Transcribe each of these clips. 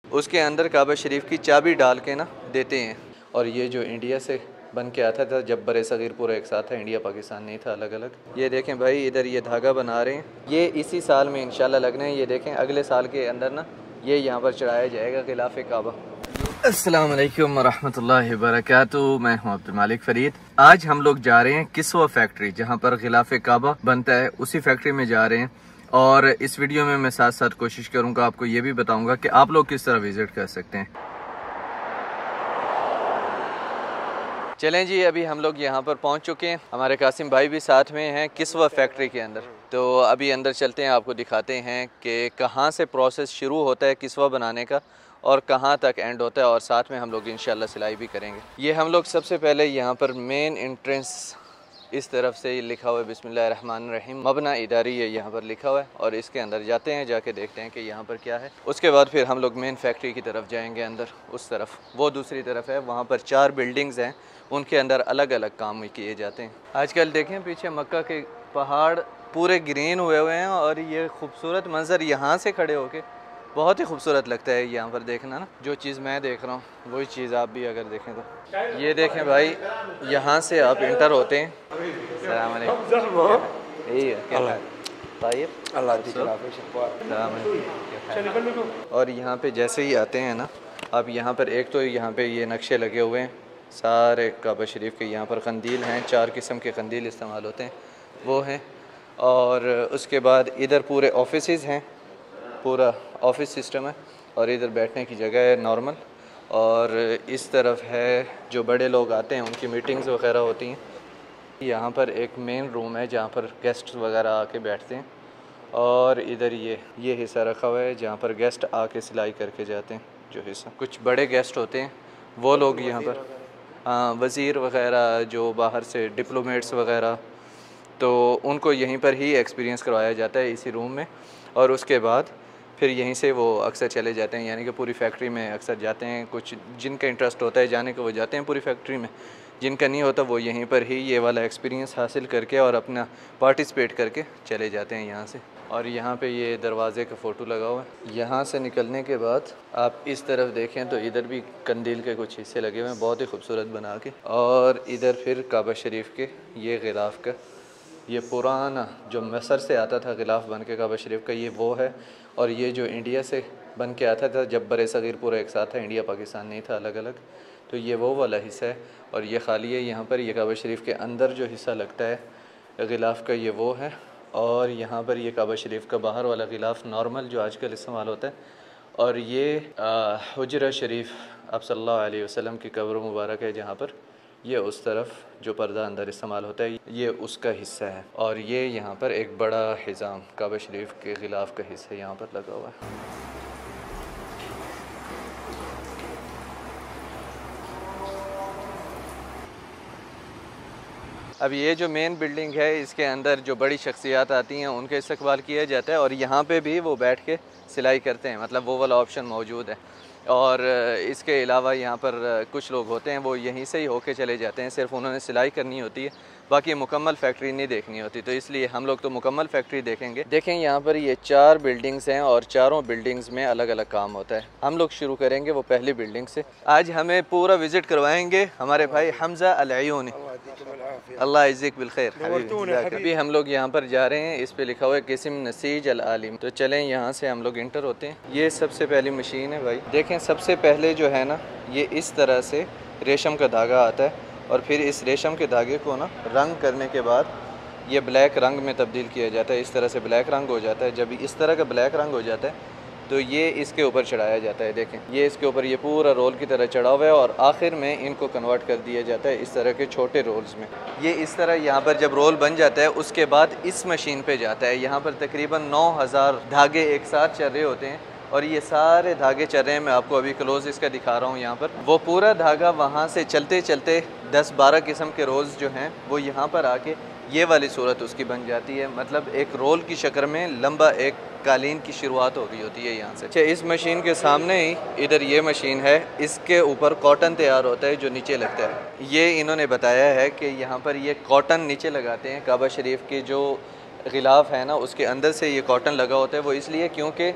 उसके अंदर काबा शरीफ की चाबी डाल के ना देते हैं। और ये जो इंडिया से बन के आता था जब बड़े सग़ीर पूरा एक साथ था, इंडिया पाकिस्तान नहीं था, अलग अलग। ये देखें भाई, इधर ये धागा बना रहे हैं, ये इसी साल में इंशाल्लाह लगना है। ये देखें अगले साल के अंदर ना ये यहाँ पर चढ़ाया जाएगा गिलाफ़ काबा। अस्सलाम वालेकुम वरहमतुल्लाहि वबरकातुहू। मैं हूँ अब्दुल मालिक फरीद। आज हम लोग जा रहे हैं किस्वा फैक्ट्री, जहाँ पर गिलाफ़ काबा बनता है, उसी फैक्ट्री में जा रहे हैं। और इस वीडियो में मैं साथ साथ कोशिश करूँगा आपको ये भी बताऊँगा कि आप लोग किस तरह विज़िट कर सकते हैं। चलें जी, अभी हम लोग यहाँ पर पहुँच चुके हैं, हमारे कासिम भाई भी साथ में हैं किस्वा फैक्ट्री के अंदर। तो अभी अंदर चलते हैं, आपको दिखाते हैं कि कहाँ से प्रोसेस शुरू होता है किस्वा बनाने का और कहाँ तक एंड होता है, और साथ में हम लोग इंशाल्लाह सिलाई भी करेंगे। ये हम लोग सबसे पहले यहाँ पर मेन एंट्रेंस इस तरफ से लिखा हुआ है बिस्मिल्लाहिर्रहमानिर्रहीम, मबना इदारी है यहाँ पर लिखा हुआ है, और इसके अंदर जाते हैं, जाके देखते हैं कि यहाँ पर क्या है। उसके बाद फिर हम लोग मेन फैक्ट्री की तरफ जाएंगे, अंदर उस तरफ, वो दूसरी तरफ है, वहाँ पर 4 बिल्डिंग्स हैं, उनके अंदर अलग अलग काम किए जाते हैं। आजकल देखें पीछे मक्का के पहाड़ पूरे ग्रीन हुए हुए हैं, और ये खूबसूरत मंज़र यहाँ से खड़े होके बहुत ही खूबसूरत लगता है यहाँ पर देखना ना। जो चीज़ मैं देख रहा हूँ वही चीज़ आप भी अगर देखें तो ये देखें भाई, यहाँ से आप इंटर होते हैं। सलाम अलैकुम। और यहाँ पे जैसे ही आते हैं ना आप, यहाँ पर एक तो यहाँ पे ये नक्शे लगे हुए हैं सारे काबा शरीफ के, यहाँ पर कंदील हैं, 4 किस्म के कंदील इस्तेमाल होते हैं, वो हैं। और उसके बाद इधर पूरे ऑफिसेज़ हैं, पूरा ऑफिस सिस्टम है, और इधर बैठने की जगह है नॉर्मल। और इस तरफ है जो बड़े लोग आते हैं उनकी मीटिंग्स वगैरह होती हैं। यहाँ पर एक मेन रूम है जहाँ पर गेस्ट वगैरह आके बैठते हैं, और इधर ये हिस्सा रखा हुआ है जहाँ पर गेस्ट आके सिलाई करके जाते हैं। जो हिस्सा कुछ बड़े गेस्ट होते हैं वो लोग यहाँ पर, वज़ीर वगैरह जो बाहर से डिप्लोमेट्स वगैरह, तो उनको यहीं पर ही एक्सपीरियंस करवाया जाता है इसी रूम में। और उसके बाद फिर यहीं से वो अक्सर चले जाते हैं, यानी कि पूरी फैक्ट्री में अक्सर जाते हैं। कुछ जिनका इंटरेस्ट होता है जाने को वो जाते हैं पूरी फैक्ट्री में, जिनका नहीं होता वो यहीं पर ही ये वाला एक्सपीरियंस हासिल करके और अपना पार्टिसिपेट करके चले जाते हैं यहाँ से। और यहाँ पे ये दरवाज़े का फ़ोटो लगा हुआ है। यहाँ से निकलने के बाद आप इस तरफ देखें तो इधर भी कंदील के कुछ हिस्से लगे हुए हैं बहुत ही खूबसूरत बना के। और इधर फिर काबा शरीफ के ये गिलाफ़ का, ये पुराना जो मिस्र से आता था गिलाफ़ बन के काबा शरीफ का, ये वो है। और ये जो इंडिया से बन के आता था जब बड़े सग़ीर पूरा एक साथ था, इंडिया पाकिस्तान नहीं था, अलग अलग, तो ये वो वाला हिस्सा है। और ये खाली है यहाँ पर। ये काबा शरीफ के अंदर जो हिस्सा लगता है गिलाफ़ का ये वो है। और यहाँ पर ये काबा शरीफ का बाहर वाला गिलाफ़ नॉर्मल जो आजकल इस्तेमाल होता है। और ये हुजरा शरीफ आप सल्लल्लाहु अलैहि वसल्लम की कब्र मुबारक है जहाँ पर, ये उस तरफ जो पर्दा अंदर इस्तेमाल होता है ये उसका हिस्सा है। और ये यहाँ पर एक बड़ा हिज़ाम काबा शरीफ के गिलाफ़ का हिस्सा यहाँ पर लगा हुआ है। अब ये जो मेन बिल्डिंग है इसके अंदर जो बड़ी शख्सियात आती हैं उनका इस्तकबाल किया जाता है, और यहाँ पे भी वो बैठ के सिलाई करते हैं, मतलब वो वाला ऑप्शन मौजूद है। और इसके अलावा यहाँ पर कुछ लोग होते हैं वो यहीं से ही होके चले जाते हैं, सिर्फ उन्होंने सिलाई करनी होती है, बाकी मुकम्मल फैक्ट्री नहीं देखनी होती। तो इसलिए हम लोग तो मुकम्मल फैक्ट्री देखेंगे। देखें यहाँ पर ये 4 बिल्डिंग्स हैं और चारों बिल्डिंग्स में अलग अलग काम होता है। हम लोग शुरू करेंगे वो पहली बिल्डिंग से। आज हमें पूरा विज़िट करवाएंगे हमारे भाई हमज़ा अल-अयूनी, अल्लाह इज़्ज़िक बिल खैर। अभी हम लोग यहाँ पर जा रहे हैं, इस पे लिखा हुआ है किस्म नसीज अल आलिम। तो चलें यहाँ से हम लोग इंटर होते हैं। ये सबसे पहली मशीन है भाई। देखें सबसे पहले जो है ना ये इस तरह से रेशम का धागा आता है, और फिर इस रेशम के धागे को ना रंग करने के बाद ये ब्लैक रंग में तब्दील किया जाता है। इस तरह से ब्लैक रंग हो जाता है। जब इस तरह का ब्लैक रंग हो जाता है तो ये इसके ऊपर चढ़ाया जाता है। देखें ये इसके ऊपर ये पूरा रोल की तरह चढ़ा हुआ है, और आखिर में इनको कन्वर्ट कर दिया जाता है इस तरह के छोटे रोल्स में। ये इस तरह यहाँ पर जब रोल बन जाता है उसके बाद इस मशीन पे जाता है। यहाँ पर तकरीबन 9000 धागे एक साथ चल रहे होते हैं, और ये सारे धागे चल रहे हैं। मैं आपको अभी क्लोज इसका दिखा रहा हूँ। यहाँ पर वो पूरा धागा वहाँ से चलते चलते 10-12 किस्म के रोल्स जो हैं वो यहाँ पर आके ये वाली सूरत उसकी बन जाती है, मतलब एक रोल की शक्ल में लंबा एक कालीन की शुरुआत हो गई होती है यहाँ से। अच्छा, इस मशीन के सामने ही इधर ये मशीन है, इसके ऊपर कॉटन तैयार होता है जो नीचे लगता है। ये इन्होंने बताया है कि यहाँ पर ये कॉटन नीचे लगाते हैं। काबा शरीफ की जो गिलाफ़ है ना उसके अंदर से ये कॉटन लगा होता है, वो इसलिए क्योंकि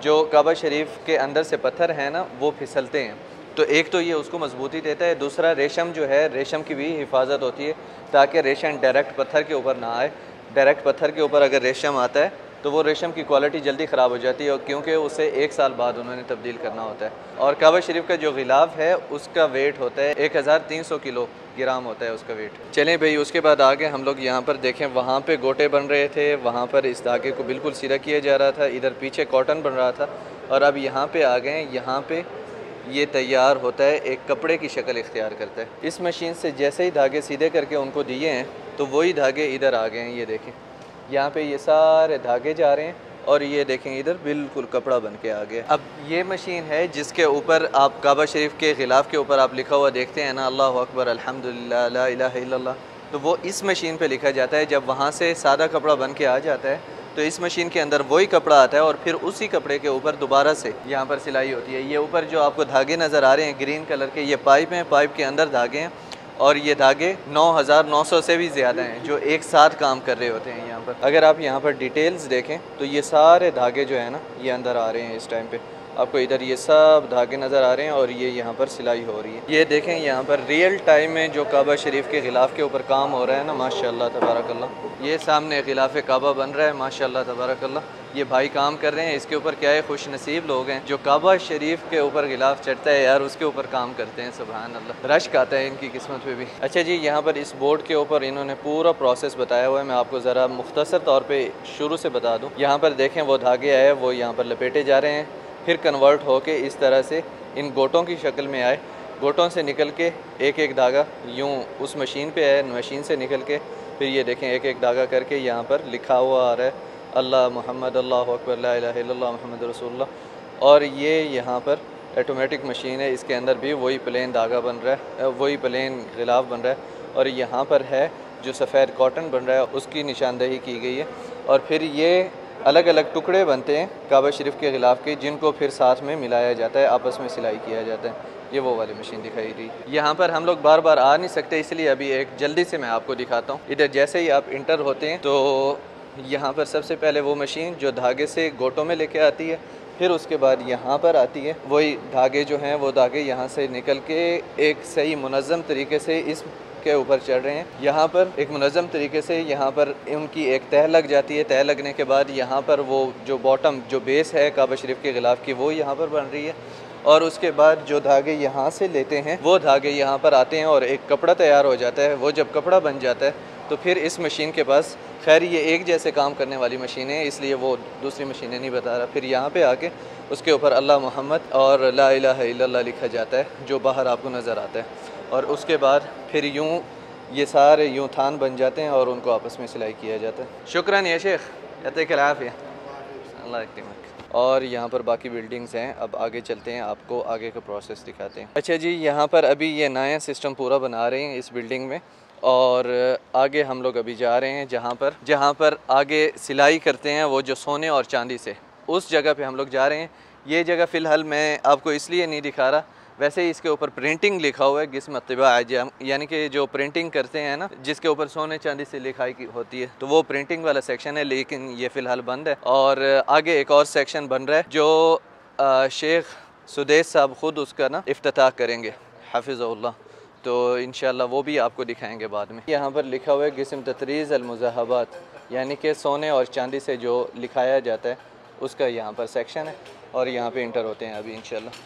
जो काबा शरीफ के अंदर से पत्थर हैं ना वो फिसलते हैं, तो एक तो ये उसको मजबूती देता है, दूसरा रेशम जो है रेशम की भी हिफाजत होती है ताकि रेशम डायरेक्ट पत्थर के ऊपर ना आए। डायरेक्ट पत्थर के ऊपर अगर रेशम आता है तो वो रेशम की क्वालिटी जल्दी ख़राब हो जाती है, और क्योंकि उसे 1 साल बाद उन्होंने तब्दील करना होता है। और काबा शरीफ का जो गिलाफ है उसका वेट होता है 1300 किलोग्राम होता है उसका वेट। चलें भाई, उसके बाद आगे हम लोग यहाँ पर देखें, वहाँ पे गोटे बन रहे थे, वहाँ पर इस धागे को बिल्कुल सीधा किया जा रहा था, इधर पीछे कॉटन बन रहा था, और अब यहाँ पे आ गए। यहाँ पे ये तैयार होता है, एक कपड़े की शक्ल इख्तियार करता है। इस मशीन से जैसे ही धागे सीधे करके उनको दिए हैं तो वही धागे इधर आ गए हैं। ये देखें यहाँ पे ये सारे धागे जा रहे हैं, और ये देखें इधर बिल्कुल कपड़ा बन के आ गया। अब ये मशीन है जिसके ऊपर आप काबा शरीफ के गिलाफ के ऊपर आप लिखा हुआ देखते हैं ना, अल्लाह अकबर अल्हम्दुलिल्लाह ला इलाहा इल्लल्लाह, तो वो इस मशीन पे लिखा जाता है। जब वहाँ से सादा कपड़ा बन के आ जाता है तो इस मशीन के अंदर वही कपड़ा आता है, और फिर उसी कपड़े के ऊपर दोबारा से यहाँ पर सिलाई होती है। ये ऊपर जो आपको धागे नज़र आ रहे हैं ग्रीन कलर के, ये पाइप हैं, पाइप के अंदर धागे हैं, और ये धागे 9900 से भी ज़्यादा हैं जो एक साथ काम कर रहे होते हैं यहाँ पर। अगर आप यहाँ पर डिटेल्स देखें तो ये सारे धागे जो है ना ये अंदर आ रहे हैं। इस टाइम पे आपको इधर ये सब धागे नज़र आ रहे हैं, और ये यहाँ पर सिलाई हो रही है। ये देखें यहाँ पर रियल टाइम में जो काबा शरीफ के गिलाफ के ऊपर काम हो रहा है ना, माशाल्लाह तबारकल्लाह। ये सामने गिलाफ काबा बन रहा है, माशाल्लाह तबारकल्लाह। ये भाई काम कर रहे हैं, इसके ऊपर क्या है, खुश नसीब लोग हैं जो काबा शरीफ के ऊपर गिलाफ चढ़ता है यार, उसके ऊपर काम करते हैं। सुभान अल्लाह, रश्क आता है इनकी किस्मत पे भी। अच्छा जी, यहाँ पर इस बोर्ड के ऊपर इन्होंने पूरा प्रोसेस बताया हुआ है, मैं आपको ज़रा मुख्तसर तौर पे शुरू से बता दूँ। यहाँ पर देखें वो धागे आए, वो यहाँ पर लपेटे जा रहे हैं, फिर कन्वर्ट होके इस तरह से इन गोटों की शक्ल में आए। गोटों से निकल के एक एक धागा यूँ उस मशीन पे आए, मशीन से निकल के फिर ये देखें एक एक धागा करके यहाँ पर लिखा हुआ आ रहा है अल्लाह मोहम्मद अल्लाह अकबर ला इलाहा इल्लल्लाह मोहम्मद रसूलुल्लाह। और ये यहाँ पर ऑटोमेटिक मशीन है, इसके अंदर भी वही प्लेन धागा बन रहा है, वही प्लेन गिलाफ बन रहा है, और यहाँ पर है जो सफ़ेद कॉटन बन रहा है उसकी निशानदही की गई है। और फिर ये अलग अलग टुकड़े बनते हैं काबा शरीफ के गिलाफ के, जिनको फिर साथ में मिलाया जाता है, आपस में सिलाई किया जाता है। ये वो वाली मशीन दिखाई दी। यहाँ पर हम लोग बार बार आ नहीं सकते, इसलिए अभी एक जल्दी से मैं आपको दिखाता हूँ। इधर जैसे ही आप इंटर होते हैं तो यहाँ पर सबसे पहले वो मशीन जो धागे से गोटों में लेके आती है, फिर उसके बाद यहाँ पर आती है, वही धागे जो हैं वो धागे यहाँ से निकल के एक सही मुनज़्ज़म तरीके से इस के ऊपर चढ़ रहे हैं। यहाँ पर एक मुनज़्ज़म तरीके से यहाँ पर उनकी एक तह लग जाती है। तह लगने के बाद यहाँ पर वो जो बॉटम जो बेस है काबा शरीफ के गिलाफ की वो यहाँ पर बन रही है, और उसके बाद जो धागे यहाँ से लेते हैं वो धागे यहाँ पर आते हैं और एक कपड़ा तैयार हो जाता है। वो जब कपड़ा बन जाता है तो फिर इस मशीन के पास, खैर ये एक जैसे काम करने वाली मशीन है इसलिए वो दूसरी मशीनें नहीं बता रहा, फिर यहाँ पे आके उसके ऊपर अल्लाह मोहम्मद और ला इलाहा इल्लल्लाह लिखा जाता है जो बाहर आपको नज़र आता है। और उसके बाद फिर यूँ ये सारे यूँ थान बन जाते हैं और उनको आपस में सिलाई किया जाता है। शुक्रान या शेख, यत्तिक अल-आफ़िया, अल्लाह यक्तिमक। और यहाँ पर बाकी बिल्डिंग्स हैं, अब आगे चलते हैं, आपको आगे का प्रोसेस दिखाते हैं। अच्छा जी, यहाँ पर अभी ये नया सिस्टम पूरा बना रहे हैं इस बिल्डिंग में, और आगे हम लोग अभी जा रहे हैं जहाँ पर आगे सिलाई करते हैं वो जो सोने और चांदी से, उस जगह पे हम लोग जा रहे हैं। ये जगह फ़िलहाल मैं आपको इसलिए नहीं दिखा रहा, वैसे ही इसके ऊपर प्रिंटिंग लिखा हुआ है गिस्म तिबा आजम, यानी कि जो प्रिंटिंग करते हैं ना जिसके ऊपर सोने चांदी से लिखाई की होती है, तो वो प्रिंटिंग वाला सेक्शन है, लेकिन ये फ़िलहाल बंद है। और आगे एक और सेक्शन बन रहा है जो शेख सुदेश साहब ख़ुद उसका ना इफ्तिताह करेंगे हाफिज़हुल्लाह, तो इंशाल्लाह वो भी आपको दिखाएंगे बाद में। यहाँ पर लिखा हुआ है गिस्म ततरीज़ अल-मुज़ाहबात, यानी कि सोने और चांदी से जो लिखाया जाता है उसका यहाँ पर सेक्शन है, और यहाँ पे इंटर होते हैं अभी इंशाल्लाह।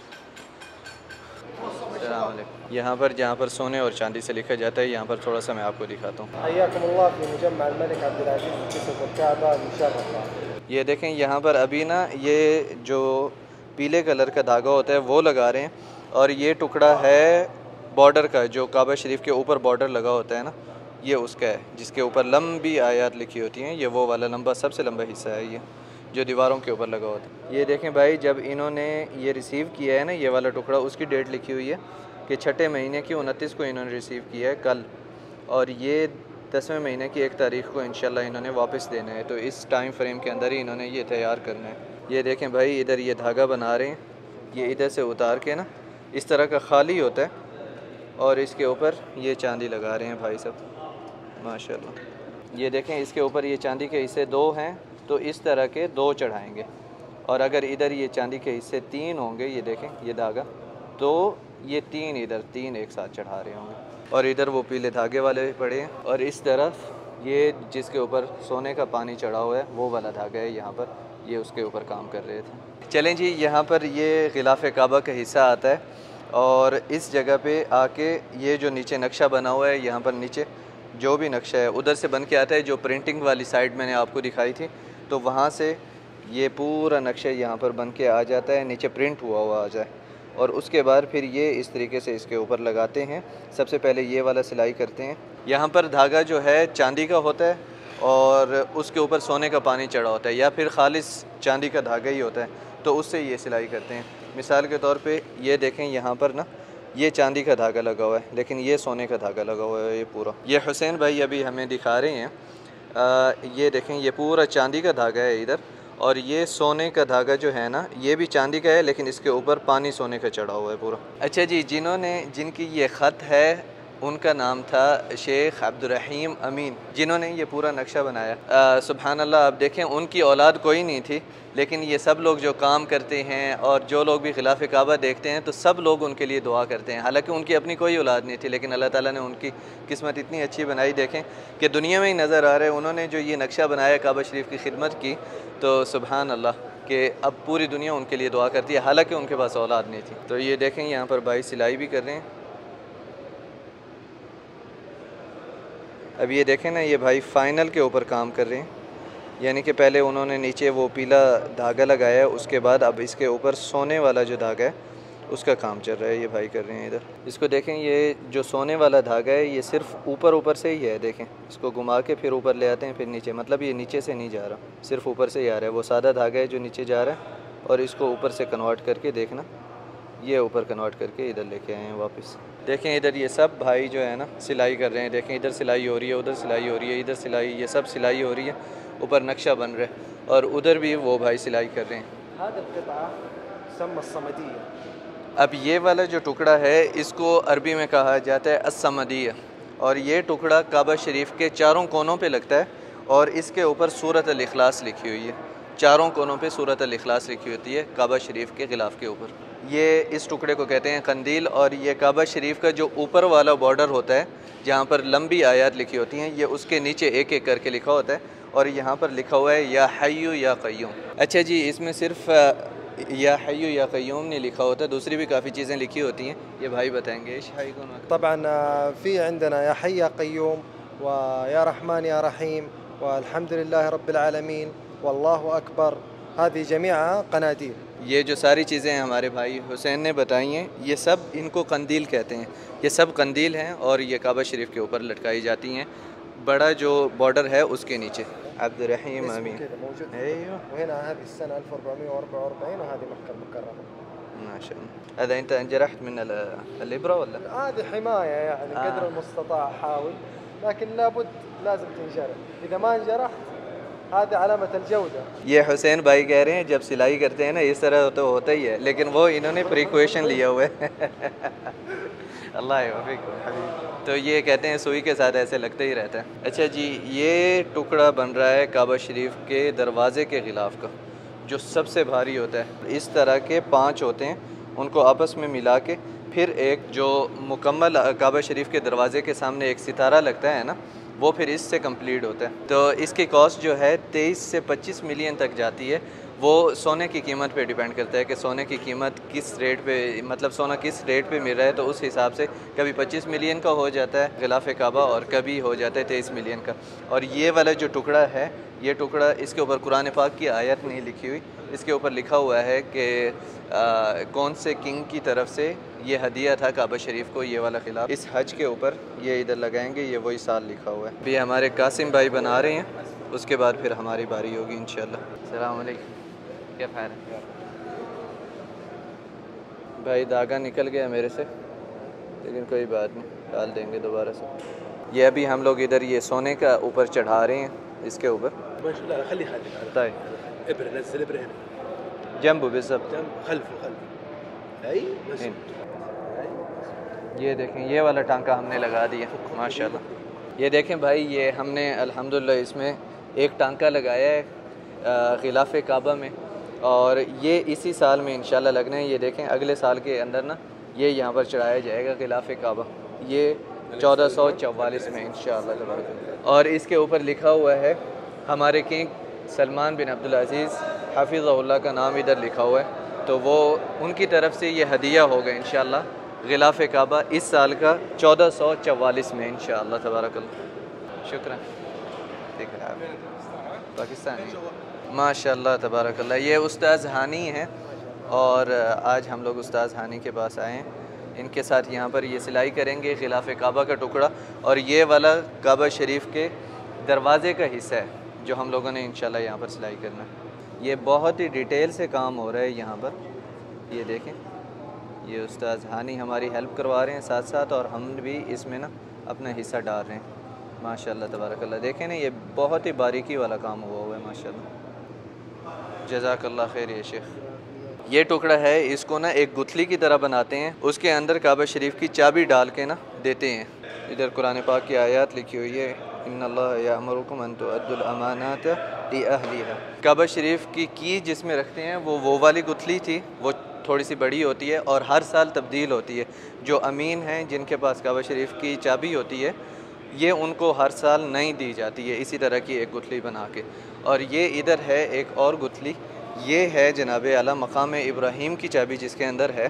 यहाँ पर जहाँ पर सोने और चांदी से लिखा जाता है, यहाँ पर थोड़ा सा मैं आपको दिखाता हूँ। ये देखें यहाँ पर अभी ना ये जो पीले कलर का धागा होता है वो लगा रहे हैं, और ये टुकड़ा है बॉर्डर का, जो काबा शरीफ के ऊपर बॉर्डर लगा होता है ना, ये उसका है जिसके ऊपर लंबी आयत लिखी होती हैं। ये वो वाला लंबा, सबसे लंबा हिस्सा है ये जो दीवारों के ऊपर लगा होता है। ये देखें भाई, जब इन्होंने ये रिसीव किया है ना ये वाला टुकड़ा, उसकी डेट लिखी हुई है कि 6ठे महीने की 29 को इन्होंने रिसीव किया है कल, और ये 10वें महीने की 1 तारीख़ को इंशाल्लाह इन्होंने वापस देना है। तो इस टाइम फ्रेम के अंदर ही इन्होंने ये तैयार करना है। ये देखें भाई, इधर ये धागा बना रहे हैं, ये इधर से उतार के ना इस तरह का खाली होता है, और इसके ऊपर ये चांदी लगा रहे हैं भाई साहब माशाल्लाह। ये देखें इसके ऊपर ये चांदी के हिस्से 2 हैं, तो इस तरह के 2 चढ़ाएंगे, और अगर इधर ये चांदी के हिस्से 3 होंगे, ये देखें ये धागा, तो ये 3 इधर 3 एक साथ चढ़ा रहे होंगे। और इधर वो पीले धागे वाले पड़े हैं, और इस तरफ ये जिसके ऊपर सोने का पानी चढ़ा हुआ है वो वाला धागा है यहाँ पर, ये उसके ऊपर काम कर रहे थे। चलें जी, यहाँ पर ये गिलाफ़ काबा का हिस्सा आता है, और इस जगह पे आके ये जो नीचे नक्शा बना हुआ है, यहाँ पर नीचे जो भी नक्शा है उधर से बन के आता है। जो प्रिंटिंग वाली साइड मैंने आपको दिखाई थी, तो वहाँ से ये पूरा नक्शा यहाँ पर बन के आ जाता है, नीचे प्रिंट हुआ हुआ आ जाए, और उसके बाद फिर ये इस तरीके से इसके ऊपर लगाते हैं। सबसे पहले ये वाला सिलाई करते हैं। यहाँ पर धागा जो है चांदी का होता है, और उसके ऊपर सोने का पानी चढ़ा होता है, या फिर खालिस चांदी का धागा ही होता है, तो उससे ये सिलाई करते हैं। मिसाल के तौर पे ये देखें, यहाँ पर ना ये चांदी का धागा लगा हुआ है, लेकिन ये सोने का धागा लगा हुआ है ये पूरा। ये हुसैन भाई अभी हमें दिखा रहे हैं, ये देखें ये पूरा चांदी का धागा है इधर, और ये सोने का धागा जो है ना, ये भी चांदी का है, लेकिन इसके ऊपर पानी सोने का चढ़ा हुआ है पूरा। अच्छा जी, जिनकी ये ख़त है उनका नाम था शेख अब्दुर्रहीम अमीन, जिन्होंने ये पूरा नक्शा बनाया। सुभान अल्लाह, आप देखें उनकी औलाद कोई नहीं थी, लेकिन ये सब लोग जो काम करते हैं और जो लोग भी ख़िलाफ़ काबा देखते हैं, तो सब लोग उनके लिए दुआ करते हैं। हालांकि उनकी अपनी कोई औलाद नहीं थी, लेकिन अल्लाह ताला ने उनकी किस्मत इतनी अच्छी बनाई, देखें कि दुनिया में ही नज़र आ रहा है। उन्होंने जो ये नक्शा बनाया काबा शरीफ की खिदमत की, तो सुभान अल्लाह कि अब पूरी दुनिया उनके लिए दुआ करती है, हालांकि उनके पास औलाद नहीं थी। तो ये देखें यहाँ पर भाई सिलाई भी कर रहे हैं। अब ये देखें ना, ये भाई फ़ाइनल के ऊपर काम कर रहे हैं, यानी कि पहले उन्होंने नीचे वो पीला धागा लगाया, उसके बाद अब इसके ऊपर सोने वाला जो धागा है उसका काम चल रहा है, ये भाई कर रहे हैं इधर। इसको देखें, ये जो सोने वाला धागा है ये सिर्फ ऊपर से ही है, देखें इसको घुमा के फिर ऊपर ले आते हैं, फिर नीचे, मतलब ये नीचे से नहीं जा रहा, सिर्फ ऊपर से ही आ रहा है। वो सादा धागा है जो नीचे जा रहा है, और इसको ऊपर से कन्वर्ट करके देखना, ये ऊपर कन्वर्ट करके इधर लेके आए हैं वापस। देखें इधर ये सब भाई जो है ना सिलाई कर रहे हैं, देखें इधर सिलाई हो रही है, उधर सिलाई हो रही है, इधर सिलाई, ये सब सिलाई हो रही है, ऊपर नक्शा बन रहा है, और उधर भी वो भाई सिलाई कर रहे हैं। अब ये वाला जो टुकड़ा है इसको अरबी में कहा जाता है अस्समदिया, और ये टुकड़ा काबा शरीफ के चारों कोनों पे लगता है, और इसके ऊपर सूरत अल इखलास लिखी हुई है। चारों कोनों पे सूरत अल इखलास लिखी होती है काबा शरीफ के गिलाफ़ के ऊपर। ये इस टुकड़े को कहते हैं कंदील, और ये काबा शरीफ का जो ऊपर वाला बॉर्डर होता है जहाँ पर लंबी आयत लिखी होती हैं, ये उसके नीचे एक एक करके लिखा होता है, और यहाँ पर लिखा हुआ है या हय्यु या क़य्यूम। अच्छा जी, इसमें सिर्फ या हय्यु या क़य्यूम नहीं लिखा होता, दूसरी भी काफ़ी चीज़ें लिखी होती हैं, ये भाई बताएंगे। तबअन फ़ी अन्दना या हय्य या क़य्यूम व या रहमान या रहीम व अल्हम्दुलिल्लाह रब्बिल आलमीन वल्लाहु अकबर, हादी जमीआ क़नादील। ये जो सारी चीज़ें हमारे भाई हुसैन ने बताई हैं, ये सब इनको कंदील कहते हैं। ये सब कंदील हैं, और ये काबा शरीफ के ऊपर लटकाई जाती हैं, बड़ा जो बॉर्डर है उसके नीचे। अब्दुर्रहीम अमीन माशाअल्लाह। هذا أنت انجرحت من الإبرة ولا؟ هذه حماية يعني قدر المستطاع حاول، لكن لابد لازم تنجرح، إذا ما انجرحت هذا علامة الجودة। ये हुसैन भाई कह रहे हैं जब सिलाई करते हैं ना इस तरह तो होता ही है, लेकिन वो इन्होंने प्रिकॉशन लिया हुआ है। अल्लाह हफीज़। तो ये कहते हैं सुई के साथ ऐसे लगते ही रहता है। अच्छा जी, ये टुकड़ा बन रहा है काबा शरीफ के दरवाज़े के ख़िलाफ़ का, जो सबसे भारी होता है। इस तरह के 5 होते हैं, उनको आपस में मिला के फिर एक जो मुकम्मल काबा शरीफ के दरवाज़े के सामने एक सितारा लगता है ना, वो फिर इससे कंप्लीट होता है। तो इसकी कॉस्ट जो है 23 से 25 मिलियन तक जाती है। वो सोने की कीमत पे डिपेंड करता है कि सोने की कीमत किस रेट पे, मतलब सोना किस रेट पे मिल रहा है, तो उस हिसाब से कभी 25 मिलियन का हो जाता है गिलाफ़ काबा, और कभी हो जाता है 23 मिलियन का। और ये वाला जो टुकड़ा है, ये टुकड़ा, इसके ऊपर कुरान पाक की आयत नहीं लिखी हुई, इसके ऊपर लिखा हुआ है कि कौन से किंग की तरफ से ये हदिया था काबा शरीफ को, ये वाला खिलाफ। इस हज के ऊपर ये इधर लगाएंगे, ये वही साल लिखा हुआ है। अभी हमारे कासिम भाई बना रहे हैं, उसके बाद फिर हमारी बारी होगी इंशाल्लाह। अस्सलाम वालेकुम, क्या ख़ैर है भाई? धागा निकल गया मेरे से, लेकिन कोई बात नहीं, डाल देंगे दोबारा से। ये अभी हम लोग इधर ये सोने का ऊपर चढ़ा रहे हैं, इसके ऊपर जंबू ये देखें, ये वाला टांका हमने लगा दिया माशाल्लाह। ये देखें भाई, ये हमने अल्हम्दुलिल्लाह इसमें एक टांका लगाया है गिलाफ़ काबा में, और ये इसी साल में इंशाल्लाह लगने हैं। ये देखें अगले साल के अंदर ना ये यहाँ पर चढ़ाया जाएगा गिलाफ काबा, ये 1444 में इंशाल्लाह तबारक। और इसके ऊपर लिखा हुआ है हमारे king Salman bin Abdul Aziz हफ़िज़हुल्लाह का नाम इधर लिखा हुआ है, तो वो उनकी तरफ से ये हदिया होगा इंशाल्लाह गिलाफ काबा इस साल का 1444 में इंशाल्लाह तबारकल्लाह। शुक्रिया। देख रहे आप पाकिस्तानी माशाल्लाह तबारकल्लाह। ये उस्ताद हानी हैं और आज हम लोग उस्ताद हानी के पास आए हैं। इनके साथ यहाँ पर ये सिलाई करेंगे गिलाफ काबा का टुकड़ा, और ये वाला काबा शरीफ के दरवाज़े का हिस्सा है जो हम लोगों ने इंशाल्लाह यहाँ पर सिलाई करना है। ये बहुत ही डिटेल से काम हो रहा है यहाँ पर। ये देखें ये उस्ताद हानी हमारी हेल्प करवा रहे हैं साथ साथ, और हम भी इसमें ना अपना हिस्सा डाल रहे हैं माशाल्लाह तबारकल्लाह। देखें ना ये बहुत ही बारीकी वाला काम हुआ है माशाल्लाह। जज़ाकल्लाह खैर। ये शेख ये टुकड़ा है, इसको ना एक गुथली की तरह बनाते हैं, उसके अंदर काबा शरीफ की चाबी डाल के ना देते हैं। इधर कुरान पाक की आयत लिखी हुई है, इन्नल्लाह यअमुरुकुम अन तुअद्दुल अमानात ली अहलिहा। काबा शरीफ की जिसमें रखते हैं वो वाली गुथली थी, वो थोड़ी सी बड़ी होती है और हर साल तब्दील होती है। जो अमीन हैं जिनके पास काबा शरीफ की चाबी होती है, ये उनको हर साल नहीं दी जाती है इसी तरह की एक गुथली बना के। और ये इधर है एक और गुथली, ये है जनाब आला मकाम इब्राहीम की चाबी जिसके अंदर है,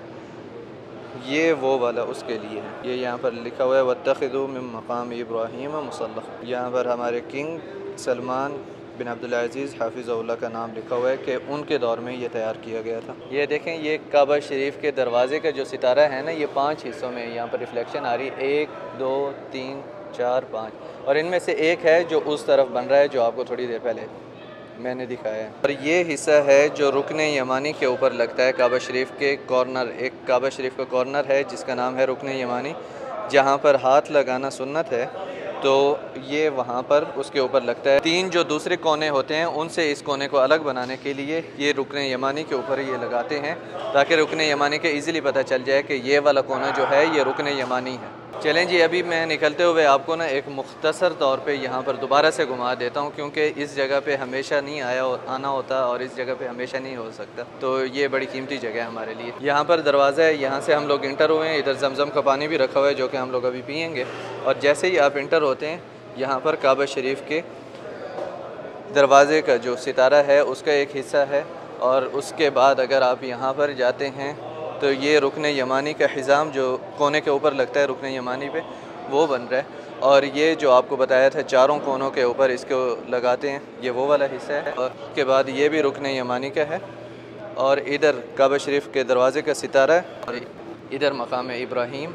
ये वो वाला उसके लिए है। ये यहाँ पर लिखा हुआ है वत्तखिज़ू मिन मकाम इब्राहीम मुसल्ला। यहाँ पर हमारे king Salman bin Abdul Aziz हफ़िज़हुल्लाह का नाम लिखा हुआ है कि उनके दौर में ये तैयार किया गया था। ये देखें ये काबा शरीफ के दरवाज़े का जो सितारा है ना, ये 5 हिस्सों में यहाँ पर रिफ्लेक्शन आ रही है, 1 2 3 4 5, और इनमें से एक है जो उस तरफ बन रहा है जो आपको थोड़ी देर पहले मैंने दिखाया है। और ये हिस्सा है जो रुकन यमानी के ऊपर लगता है काबा शरीफ के कॉर्नर। एक काबा शरीफ का कॉर्नर है जिसका नाम है रुकन यमानी, जहाँ पर हाथ लगाना सुन्नत है, तो ये वहाँ पर उसके ऊपर लगता है। 3 जो दूसरे कोने होते हैं उनसे इस कोने को अलग बनाने के लिए ये रुकन यमानी के ऊपर ये लगाते हैं, ताकि रुकन यमानी के ईज़िली पता चल जाए कि ये वाला कोना जो है ये रुकन यमानी है। चलें जी, अभी मैं निकलते हुए आपको ना एक मुख्तसर तौर पे यहाँ पर दोबारा से घुमा देता हूँ, क्योंकि इस जगह पे हमेशा नहीं आना होता और इस जगह पे हमेशा नहीं हो सकता, तो ये बड़ी कीमती जगह है हमारे लिए। यहाँ पर दरवाज़ा है, यहाँ से हम लोग इंटर हुए हैं। इधर जमज़म का पानी भी रखा हुआ है जो कि हम लोग अभी पियेंगे। और जैसे ही आप इंटर होते हैं यहाँ पर काबा शरीफ के दरवाज़े का जो सितारा है उसका एक हिस्सा है, और उसके बाद अगर आप यहाँ पर जाते हैं तो ये रुकन यमानी का हिज़ाम जो कोने के ऊपर लगता है रुकन यमानी पे, वो बन रहा है। और ये जो आपको बताया था 4 कोनों के ऊपर इसको लगाते हैं, ये वो वाला हिस्सा है। और उसके बाद ये भी रुकन यमानी का है, और इधर काबा शरीफ के दरवाज़े का सितारा है, और इधर मकाम इब्राहीम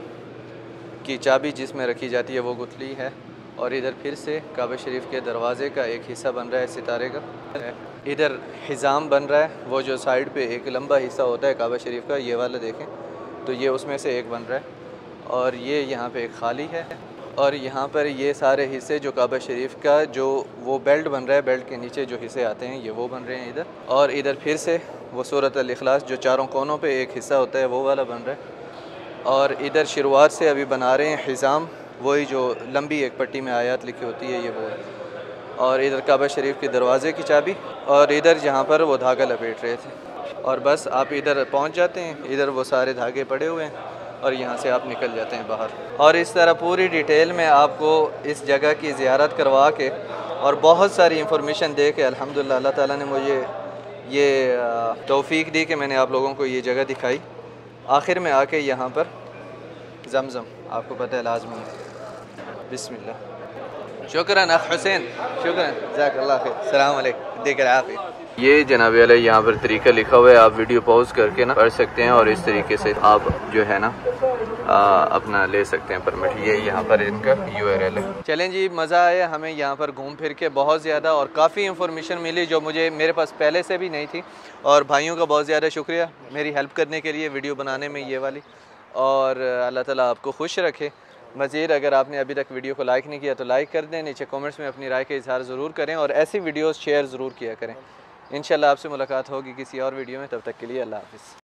की चाबी जिसमें रखी जाती है वो गुथली है। और इधर फिर से काबा शरीफ के दरवाज़े का एक हिस्सा बन रहा है सितारे का। इधर हिज़ाम बन रहा है, वो जो साइड पे एक लंबा हिस्सा होता है काबा शरीफ का, ये वाला देखें तो ये उसमें से एक बन रहा है। और ये यहाँ पे एक खाली है, और यहाँ पर ये सारे हिस्से जो काबा शरीफ का जो वो बेल्ट बन रहा है, बेल्ट के नीचे जो हिस्से आते हैं ये वो बन रहे हैं इधर। और इधर फिर से वो सूरत अल इखलास जो 4 कोनों पर एक हिस्सा होता है वो वाला बन रहा है। और इधर शुरुआत से अभी बना रहे हैं हिज़ाम, वही जो लंबी एक पट्टी में आयत लिखी होती है ये वो है। और इधर काबा शरीफ के दरवाज़े की चाबी, और इधर जहाँ पर वो धागा लपेट रहे थे। और बस आप इधर पहुँच जाते हैं, इधर वो सारे धागे पड़े हुए हैं, और यहाँ से आप निकल जाते हैं बाहर। और इस तरह पूरी डिटेल में आपको इस जगह की ज़ियारत करवा के और बहुत सारी इंफॉर्मेशन दे के अल्हम्दुलिल्लाह अल्लाह ताला ने मुझे ये तौफीक दी कि मैंने आप लोगों को ये जगह दिखाई। आखिर में आके यहाँ पर जमज़म आपको पता है लाजमी है। बिस्मिल्लाह। शुक्रन अख हुसैन, शुक्रन, जज़ाकल्लाह खैर, अस्सलाम वालेकुम, देकर आफियत। ये जनाब वाला यहाँ पर तरीका लिखा हुआ है, आप वीडियो पॉज करके ना पढ़ सकते हैं, और इस तरीके से आप जो है ना अपना ले सकते हैं परमिट। ये यहाँ पर इनका URL है। चलें जी, मज़ा आया हमें यहाँ पर घूम फिर के बहुत ज़्यादा, और काफ़ी इन्फॉर्मेशन मिली जो मेरे पास पहले से भी नहीं थी। और भाइयों का बहुत ज़्यादा शुक्रिया मेरी हेल्प करने के लिए वीडियो बनाने में ये वाली। और अल्लाह ताला आपको खुश रखे। मज़ीद अगर आपने अभी तक वीडियो को लाइक नहीं किया तो लाइक कर दें, नीचे कमेंट्स में अपनी राय का इजहार ज़रूर करें, और ऐसी वीडियोस शेयर ज़रूर किया करें। इंशाल्लाह आपसे मुलाकात होगी किसी और वीडियो में, तब तक के लिए अल्लाह हाफ़िज़।